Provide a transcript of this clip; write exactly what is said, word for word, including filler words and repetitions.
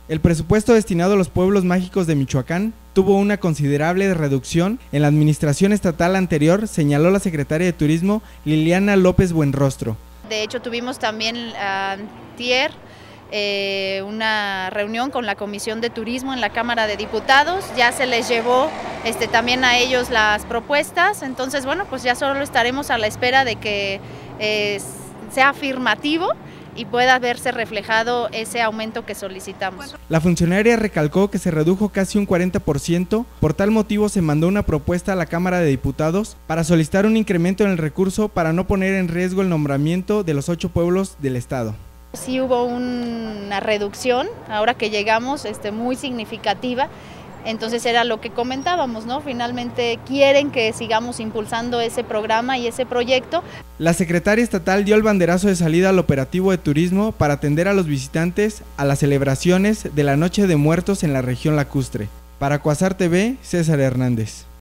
El presupuesto destinado a los pueblos mágicos de Michoacán tuvo una considerable reducción en la administración estatal anterior, señaló la secretaria de Turismo Liliana López Buenrostro. De hecho, tuvimos también antier eh, una reunión con la Comisión de Turismo en la Cámara de Diputados, ya se les llevó este, también a ellos las propuestas, entonces bueno, pues ya solo estaremos a la espera de que eh, sea afirmativo y pueda verse reflejado ese aumento que solicitamos. La funcionaria recalcó que se redujo casi un cuarenta por ciento, por tal motivo se mandó una propuesta a la Cámara de Diputados para solicitar un incremento en el recurso para no poner en riesgo el nombramiento de los ocho pueblos del estado. Sí hubo una reducción, ahora que llegamos, este, muy significativa. Entonces era lo que comentábamos, ¿no? Finalmente quieren que sigamos impulsando ese programa y ese proyecto. La secretaria estatal dio el banderazo de salida al operativo de turismo para atender a los visitantes a las celebraciones de la Noche de Muertos en la región lacustre. Para Cuasar T V, César Hernández.